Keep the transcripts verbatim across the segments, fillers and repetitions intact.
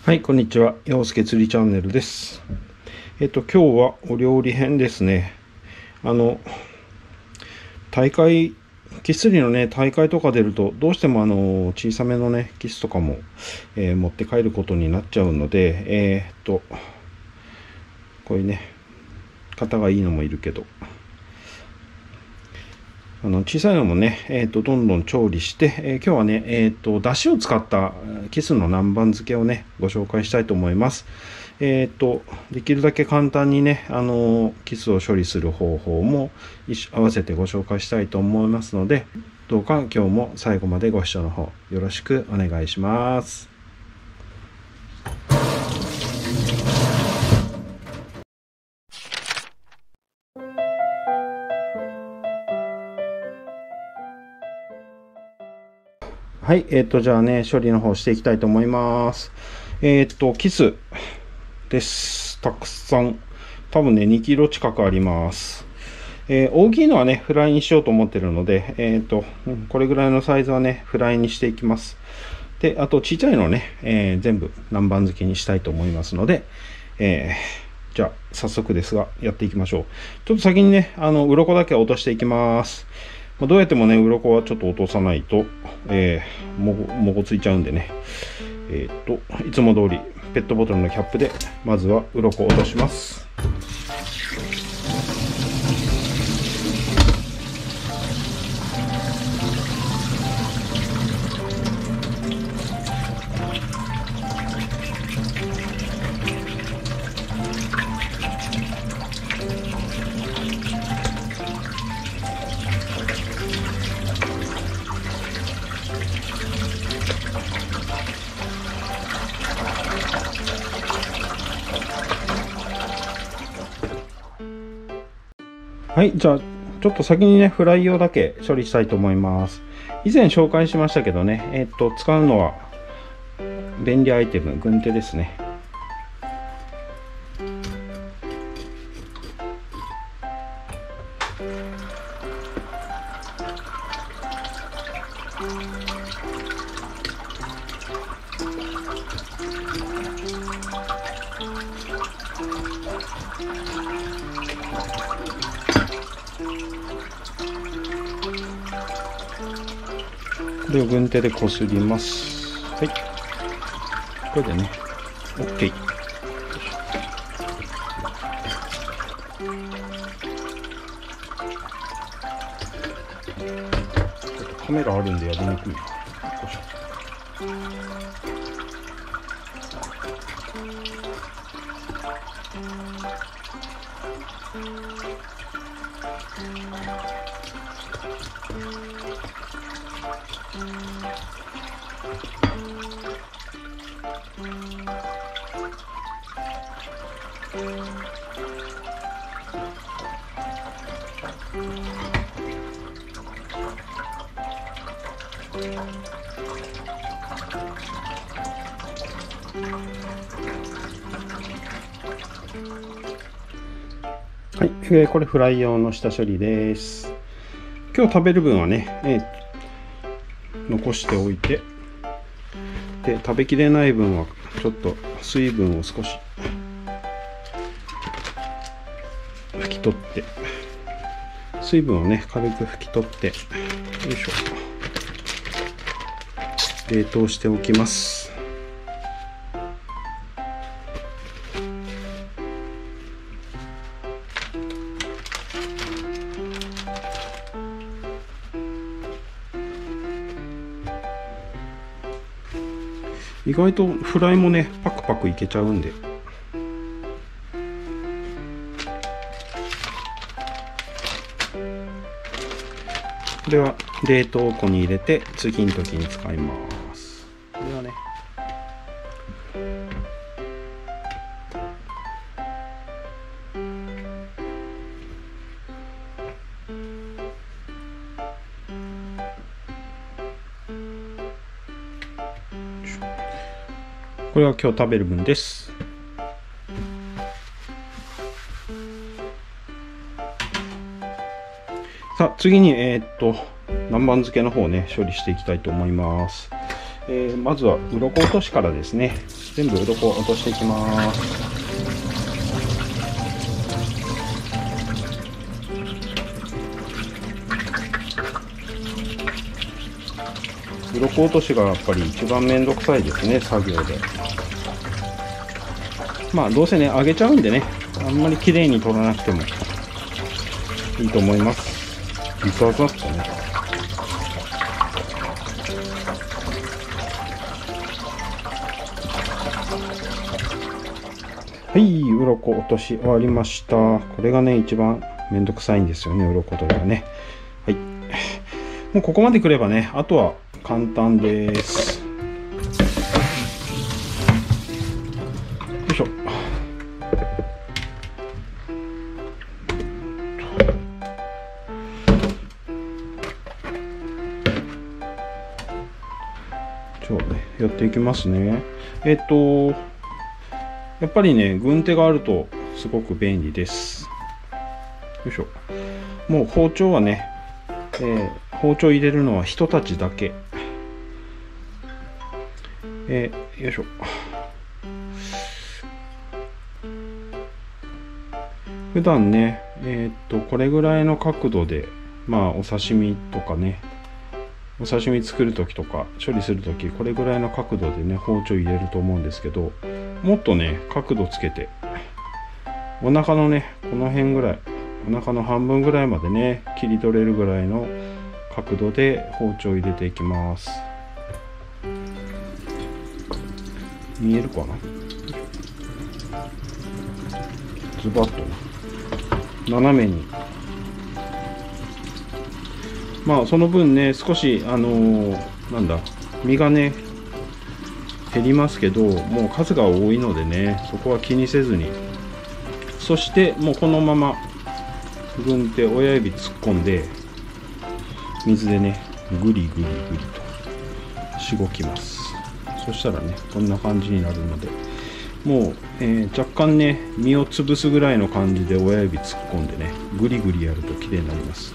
はい、こんにちは。陽介釣りチャンネルです。えっと、今日はお料理編ですね。あの、大会、キス釣りのね、大会とか出ると、どうしてもあの、小さめのね、キスとかも、えー持って帰ることになっちゃうので、えーっと、こういうね、型がいいのもいるけど、あの小さいのもね、えー、とどんどん調理して、えー今日はね、えー、とだしを使ったキスの南蛮漬けをねご紹介したいと思います。えー、とできるだけ簡単にね、あのーキスを処理する方法も一緒合わせてご紹介したいと思いますので、どうか今日も最後までご視聴の方よろしくお願いします。はい、えっ、と、じゃあね、処理の方していきたいと思います。えっ、と、キスです。たくさん。多分ね、にキロ近くあります。えー大きいのはね、フライにしようと思ってるので、えっ、と、うんこれぐらいのサイズはね、フライにしていきます。で、あと、ちっちゃいのね、えー全部南蛮漬けにしたいと思いますので、えーじゃあ、早速ですが、やっていきましょう。ちょっと先にね、あの、鱗だけ落としていきます。まあどうやってもね、鱗はちょっと落とさないと、えーもご、もごついちゃうんでね。えーっと、いつも通り、ペットボトルのキャップで、まずは鱗を落とします。はい、じゃあ、ちょっと先にね、フライ用だけ処理したいと思います。以前紹介しましたけどね、えーっと、使うのは、便利アイテム、軍手ですね。これを軍手でこすります。はい。これでね、OK。ちょっとカメラあるんでやりにくいな。よいしょ。はい、えーこれフライ用の下処理です。今日食べる分はね、えー残しておいて、で食べきれない分はちょっと水分を少し拭き取って、水分をね軽く拭き取って、よいしょ、冷凍しておきます。意外とフライもねパクパクいけちゃうんで、これは冷凍庫に入れて次の時に使います。これはね、これは今日食べる分です。さあ次にえーっと南蛮漬けの方をね処理していきたいと思います。 えー、まずは鱗落としからですね。全部鱗を落としていきます。鱗落としがやっぱり一番めんどくさいですね、作業で。まあどうせね揚げちゃうんでね、あんまり綺麗に取らなくてもいいと思います。ビサーザッとね。はい、鱗落とし終わりました。これがね一番めんどくさいんですよね、鱗取りがね。はい、もうここまでくればね、あとは簡単です。よいしょ。ちょっとね、やっていきますね。えっとやっぱりね、軍手があるとすごく便利です。よいしょ。もう包丁はね、えー、包丁入れるのは人たちだけ。えー、よいしょ。普段ね、えー、っと、これぐらいの角度で、まあ、お刺身とかね、お刺身作るときとか、処理するとき、これぐらいの角度でね、包丁入れると思うんですけど、もっとね、角度つけて、お腹のね、この辺ぐらい、お腹の半分ぐらいまでね、切り取れるぐらいの角度で包丁入れていきます。見えるかな？ズバッと斜めに。まあその分ね、少しあのー、なんだ、身がね減りますけど、もう数が多いのでね、そこは気にせずに。そしてもうこのまま軍手親指突っ込んで水でねグリグリグリとしごきます。そしたらねこんな感じになるので、もう、えー、若干ね身を潰すぐらいの感じで親指突っ込んでねグリグリやると綺麗になります。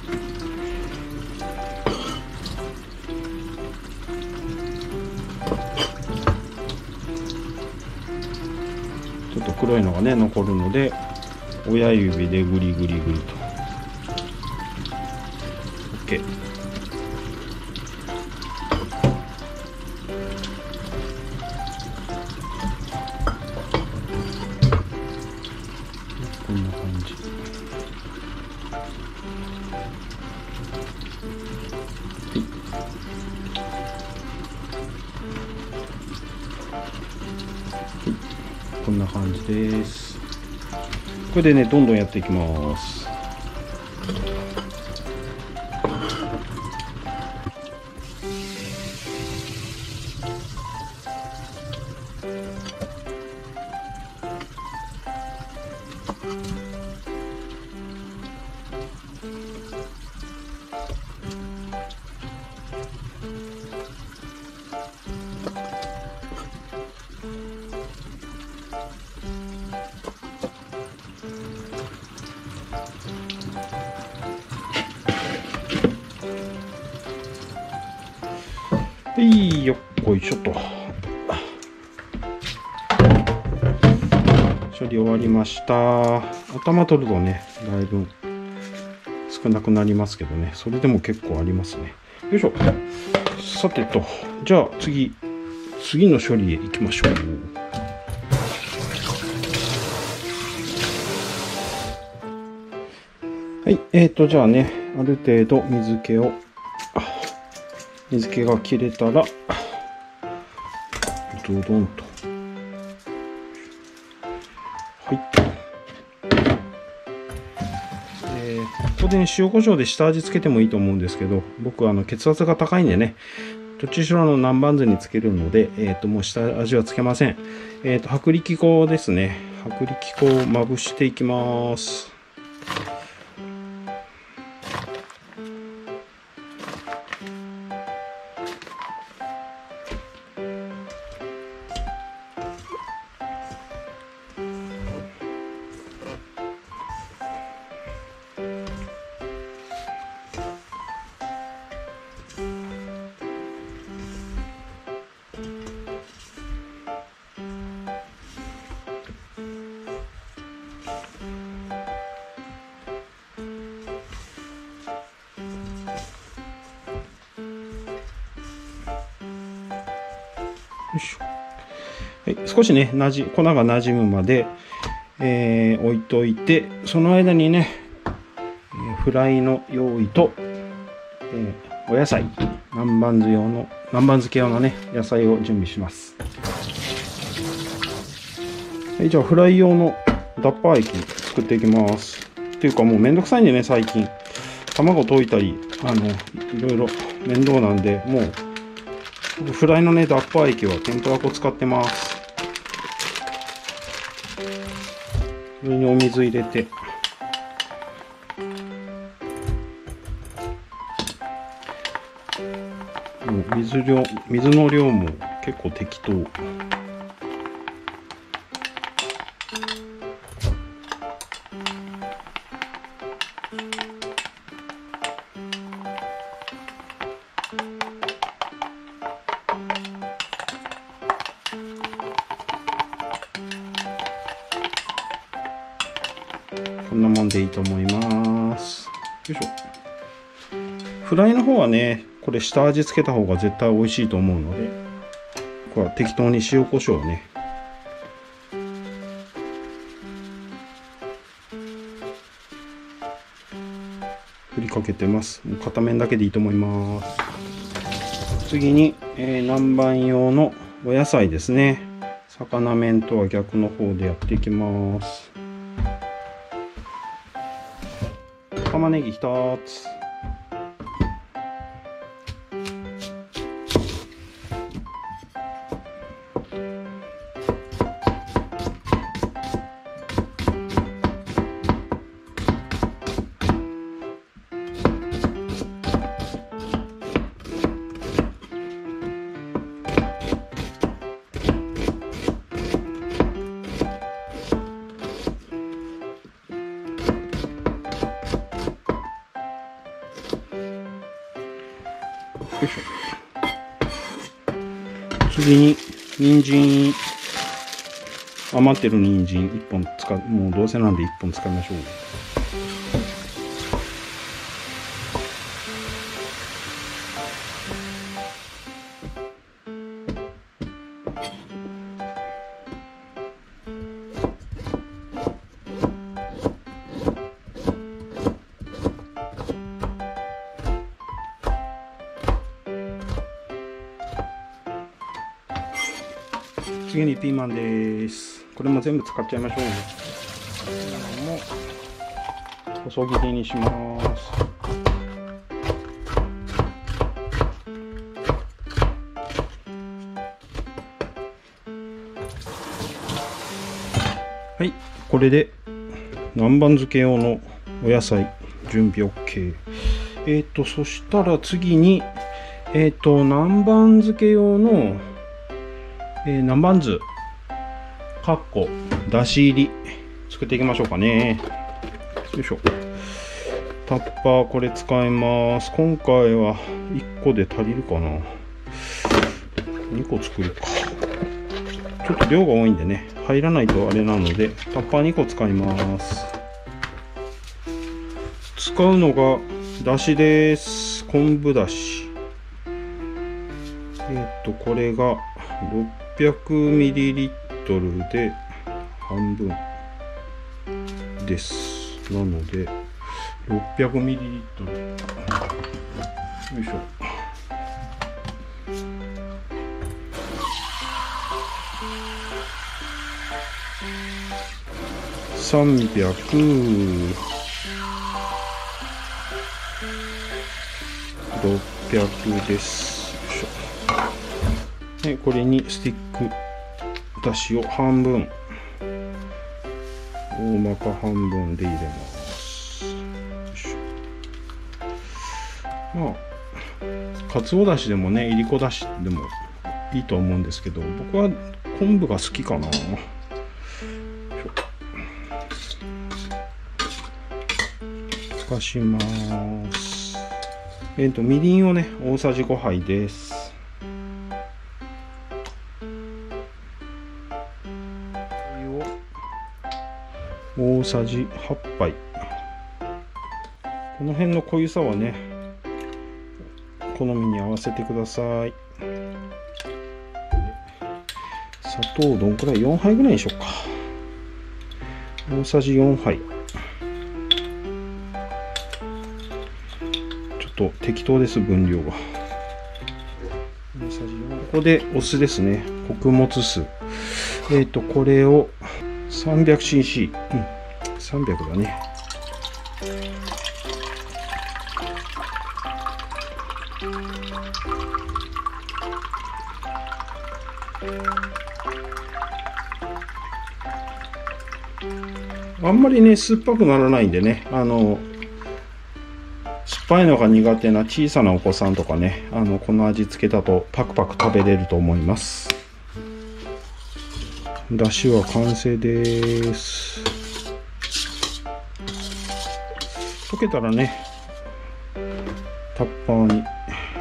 ちょっと黒いのがね残るので親指でグリグリグリと OK。 こんな感じ。はい、こんな感じです。これでねどんどんやっていきます。はいよっこいしょと。処理終わりました。頭取るとねだいぶ少なくなりますけどね、それでも結構ありますね。よいしょ。さてと、じゃあ次次の処理へ行きましょう。はい、えーとじゃあね、ある程度水気を水気が切れたらドドンと、はい、えー、ここでね塩コショウで下味つけてもいいと思うんですけど、僕はあの血圧が高いんでね、どっちにしろの南蛮酢につけるので、えー、ともう下味はつけません。えー、と薄力粉ですね。薄力粉をまぶしていきます。 いしょ。はい、少しね、なじ、粉がなじむまで、えー、置いといて、その間にね、フライの用意と、えー、お野菜、南蛮酢用の、南蛮漬け用のね、野菜を準備します。はい、じゃあフライ用のダッパー液作っていきます。っていうかもうめんどくさいんでね、最近。卵溶いたり、あの、いろいろ面倒なんで、もう、フライのね、ダッパー液は天ぷら粉使ってます。それにお水入れて、もう水量、水の量も結構適当。こんなもんでいいと思います。よいしょ。フライの方はね、これ下味つけた方が絶対美味しいと思うので、これは適当に塩コショウをね、振りかけてます。もう片面だけでいいと思います。次に、えー、南蛮用のお野菜ですね。魚麺とは逆の方でやっていきます。玉ねぎひとつ。よいしょ。次に人参、余ってる人参いっぽん使う、もうどうせなんでいっぽん使いましょう。次にピーマンです。これも全部使っちゃいましょう。ピーマンも細切りにします。はい、これで南蛮漬け用のお野菜準備 OK。えっと、そしたら次に、えっと、南蛮漬け用のえー、南蛮酢、かっこ、だし入り、作っていきましょうかね。よいしょ。タッパー、これ使います。今回はいっこで足りるかな。にこ作るか。ちょっと量が多いんでね、入らないとあれなので、タッパーにこ使います。使うのが、だしです。昆布だし。えっと、これが、ろっぴゃくミリリットル で半分です。なのでろっぴゃくミリリットル、よいしょ。さんびゃく、ろっぴゃくです。でこれにスティックだしを半分、大まか半分で入れます。まあかつおだしでもね、いりこだしでもいいと思うんですけど、僕は昆布が好きかな。溶かします。えっとみりんをね、大さじごはいです。大さじはちはい。この辺の濃ゆさはね、好みに合わせてください。 砂糖どんくらい？ よん 杯ぐらいにしようか。大さじよんはい。ちょっと適当です、分量が。大さじよん。ここでお酢ですね。穀物酢。えっと、これを さんびゃくシーシー。うん、さんびゃくだね。あんまりね、酸っぱくならないんでね、あの、酸っぱいのが苦手な小さなお子さんとかね、あの、この味付けだとパクパク食べれると思います。だしは完成です。溶けたらね、タッパーに。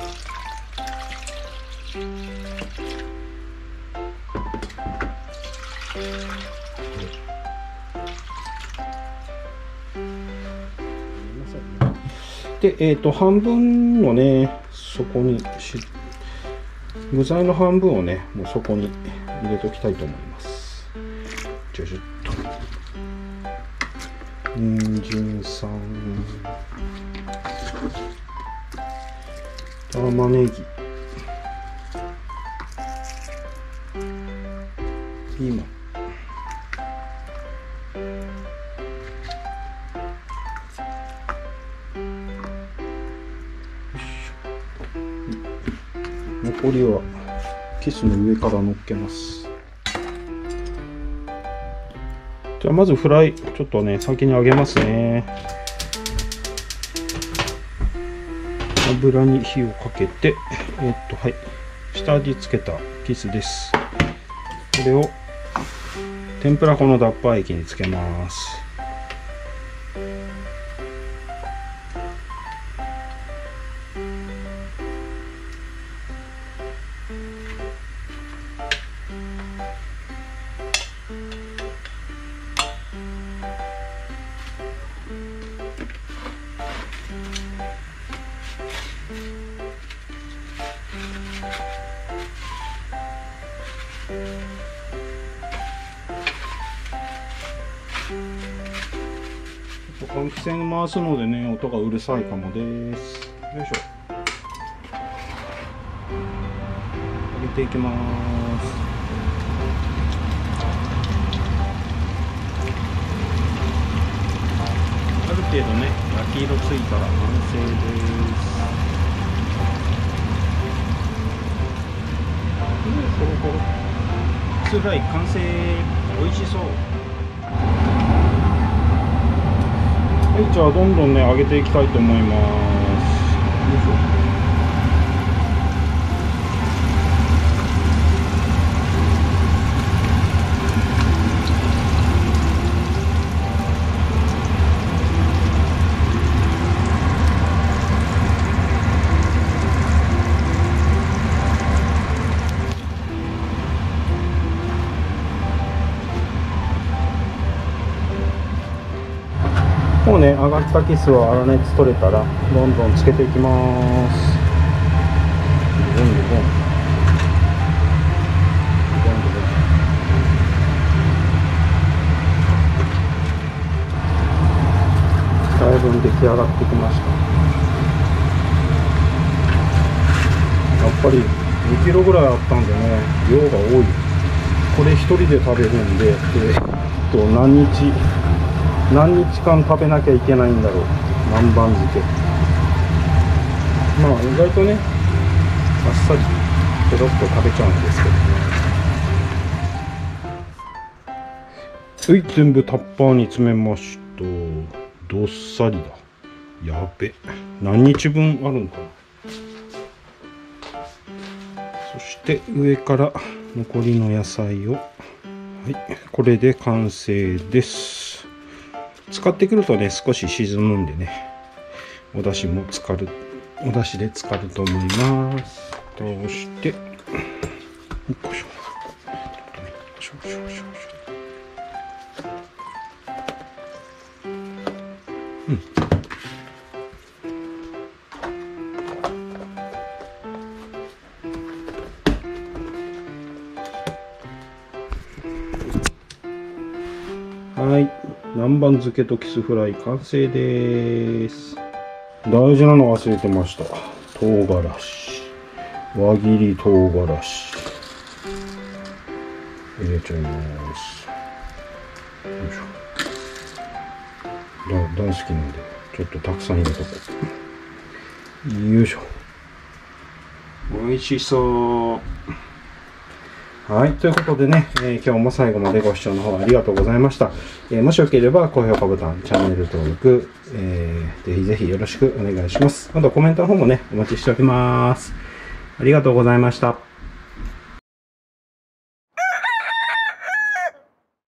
で、えっと、半分のね、そこにし、具材の半分をね、もうそこに入れておきたいと思います。じゃじゃっと。人参さん。玉ねぎ。ピーマン。残りはキスの上から乗っけます。じゃあまずフライちょっとね先に揚げますね。油に火をかけてえっとはい下味つけたキスです。これを天ぷら粉の脱脂液につけます。換気扇回すのでね、音がうるさいかもです。よいしょ。揚げていきます。ある程度ね、焼き色ついたら完成です。コロコロ。ツーフライ完成。美味しそう。はい、じゃあどんどんね揚げていきたいと思います。よいしょ。もうね、揚がったキスは粗熱取れたらどんどんつけていきます。ボンボンボンボンボン。だいぶ出来上がってきました。やっぱりにキロぐらいあったんでね、量が多い。これ一人で食べるんで、えー、っと何日何日間食べなきゃいけないんだろう。南蛮漬け。まあ意外とねあっさりペロッと食べちゃうんですけどね。はい、全部タッパーに詰めました。どっさりだ。やべ、何日分あるんかな。そして上から残りの野菜を、はい、これで完成です。使ってくるとね少し沈むんでね、お出汁も浸かる、お出汁で浸かると思います。そしてよいしょ、しょしょしょしょ、うん、 南蛮漬けとキスフライ完成です。大事なの忘れてました。唐辛子。輪切り唐辛子。入れちゃいます。よいしょ。だ大好きなんで、ちょっとたくさん入れとこう。よいしょ。美味しそう。はい。ということでね、えー、今日も最後までご視聴の方ありがとうございました。えー、もしよければ高評価ボタン、チャンネル登録、えー、ぜひぜひよろしくお願いします。あとコメントの方もね、お待ちしております。ありがとうございました。